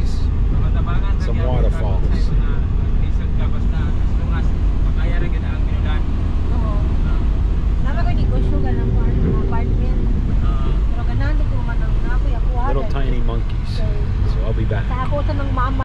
trees, some waterfalls. Little tiny monkeys. So I'll be back.